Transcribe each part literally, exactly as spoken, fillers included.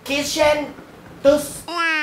Kitchen ตุ๊ส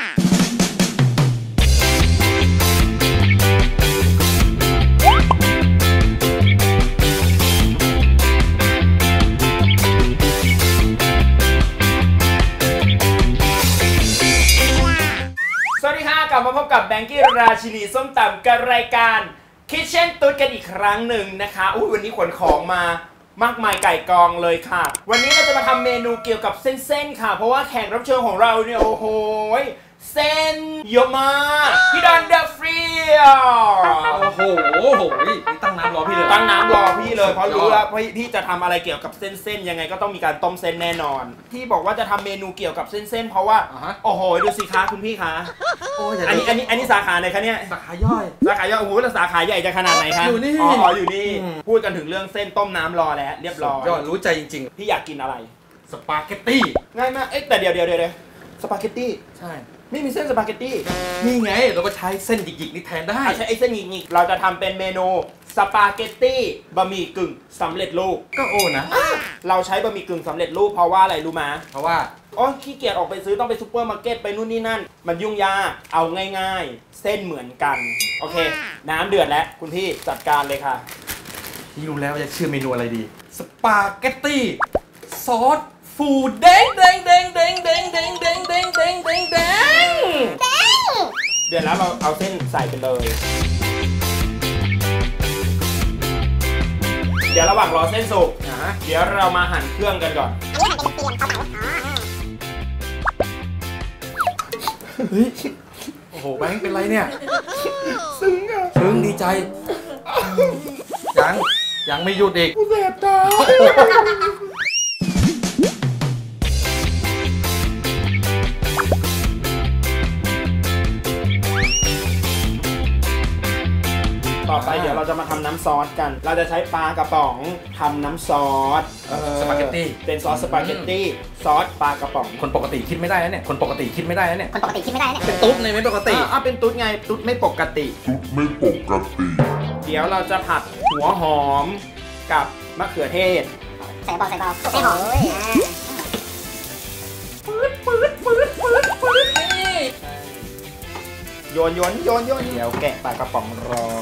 สวัสดีค่ะกลับมาพบกับแบงกี้ราชินีส้มตำกับรายการ Kitchen ตุ๊ดกันอีกครั้งหนึ่งนะคะอุ้ยวันนี้ขนของมามากมายไก่กองเลยค่ะวันนี้เราจะมาทำเมนูเกี่ยวกับเส้นๆค่ะเพราะว่าแขกรับเชิญของเราเนี่ยโอ้โหเส้นเยอะมากพี่ดอนเดอะฟรีโอ้โหโอ้โหนี่ตั้งน้ำรอพี่เลยตั้งน้ำรอพี่เลยเพราะรู้แล้วพี่พี่จะทำอะไรเกี่ยวกับเส้นๆยังไงก็ต้องมีการต้มเส้นแน่นอนที่บอกว่าจะทำเมนูเกี่ยวกับเส้นๆเพราะว่าโอ้โหดูสิคะคุณพี่คะอันนี้อันนี้อันนี้สาขาไหนคะเนี่ยสาขาย่อยสาขาย่อยโอ้โหแล้วสาขาใหญ่จะขนาดไหนคะอยู่นี่อ๋ออยู่นี่พูดกันถึงเรื่องเส้นต้มน้ำรอแล้วเรียบร้อยยอดรู้ใจจริงๆพี่อยากกินอะไรสปาเกตตี้ง่ายมากเอ๊ะแต่เดี๋ยวเดี๋ยวเดี๋ยวสปาเกตตี้ใช่ไม่มีเส้นสปาเกตตี้นี่ไงเราก็ใช้เส้นหยิกๆนี่แทนได้ใช้ไอ้เส้นหยิกๆเราจะทำเป็นเมนูสปาเกตตี้บะหมี่กึ่งสำเร็จรูปก็โอ้นะเราใช้บะหมี่กึ่งสำเร็จรูปเพราะว่าอะไรรู้มาเพราะว่าอ๋อขี้เกียจออกไปซื้อต้องไปซุปเปอร์มาร์เก็ตไปนู่นนี่นั่นมันยุ่งยากเอาง่ายๆเส้นเหมือนกันโอเคน้ำเดือดแล้วคุณพี่จัดการเลยค่ะพี่รู้แล้วว่าจะชื่อเมนูอะไรดีสปาเกตตี้ซอสฟูเด้งเด้งเด้งเด้งเด้งเด้งเด้งเด้งเด้งเด้งเด้งเดี๋ยวแล้วเราเอาเส้นใส่ไปเลยเดี๋ยวระหว่างรอเส้นสุกนะเดี๋ยวเรามาหั่นเครื่องกันก่อนอันนี้หั่นเป็นเตียงเขาเหมาอ๋อเฮ้ยโอ้โหแบงค์เป็นไรเนี่ยซึ้งอะซึ้งดีใจยังยังไม่หยุดอีกแสบตาต่อไปเดี๋ยวเราจะมาทำน้ำซอสกันเราจะใช้ปลากระป๋องทำน้ำซอสสปาเกตตี้เป็นซอสสปาเกตตี้ซอสปลากระป๋องคนปกติคิดไม่ได้นะเนี่ยคนปกติคิดไม่ได้นะเนี่ยคนปกติคิดไม่ได้เนี่ยเป็นตุ๊ดในไม่ปกติอ่ะเป็นตุ๊ดไงตุ๊ดไม่ปกติตุ๊ดไม่ปกติเดี๋ยวเราจะผัดหัวหอมกับมะเขือเทศใส่เบาใส่เบาใส่หอมปื๊ดปื๊ดปื๊ดปื๊ดปื๊ดโยนโยนโยนโยนเดี๋ยวแกะปลากระป๋องรอ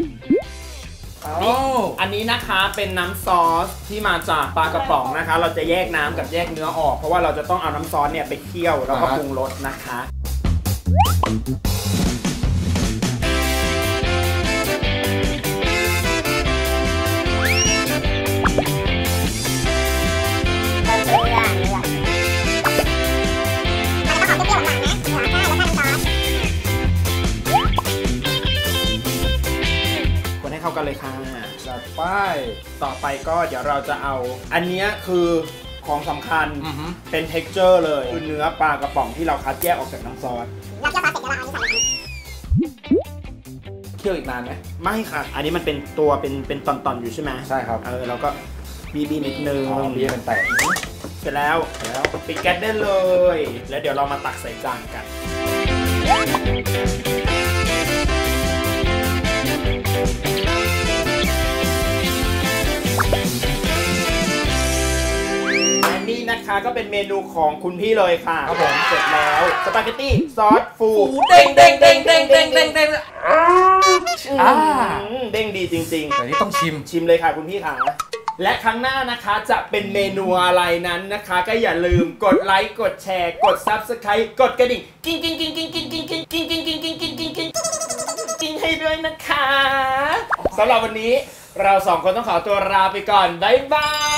อันนี้นะคะเป็นน้ำซอสที่มาจากปลากระป๋องนะคะเราจะแยกน้ำกับแยกเนื้อออกเพราะว่าเราจะต้องเอาน้ำซอสเนี่ยไปเคี่ยวแล้วก็ปรุงรสนะคะเข้ากันเลยค่ะจัดไปต่อไปก็เดี๋ยวเราจะเอาอันนี้คือของสำคัญเป็น เท็กเจอร์ เลยคือเนื้อปลากระป๋องที่เราคัดแยกออกจากน้ำซอสเราเคี่ยวซอสเสร็จแล้วเราเอาอันนี้ใส่เคี่ยวอีกนานไหมไม่ค่ะอันนี้มันเป็นตัวเป็นเป็นตอนๆอยู่ใช่ไหมใช่ครับเออเราก็บีบีนิดนึงบีบเป็นแตกเสร็จแล้วแล้วปิดแก๊สได้เลยแล้วเดี๋ยวเรามาตักใส่จานกันนี่นะคะก็เป็นเมนูของคุณพี่เลยค่ะครับผมเสร็จแล้วสปาเกตตี้ซอสฟูเด้งเด้งเด้งเด้งเด้งเด้งเด้งอ่าเด้งดีจริงๆแต่นี่ต้องชิมชิมเลยค่ะคุณพี่ค่ะและครั้งหน้านะคะจะเป็นเมนูอะไรนั้นนะคะก็อย่าลืมกดไลค์กดแชร์กด ซับสไครบ์ กดกระดิ่งกิ้งกิ้งกิ้งกิ้งกิ้งกิ้งกิ้งกิ้งกิ้งกิ้งกิ้งกิ้งกิ้งกิ้งกิ้งให้ด้วยนะคะสำหรับวันนี้เราสองคนต้องขอตัวลาไปก่อนบ๊ายบาย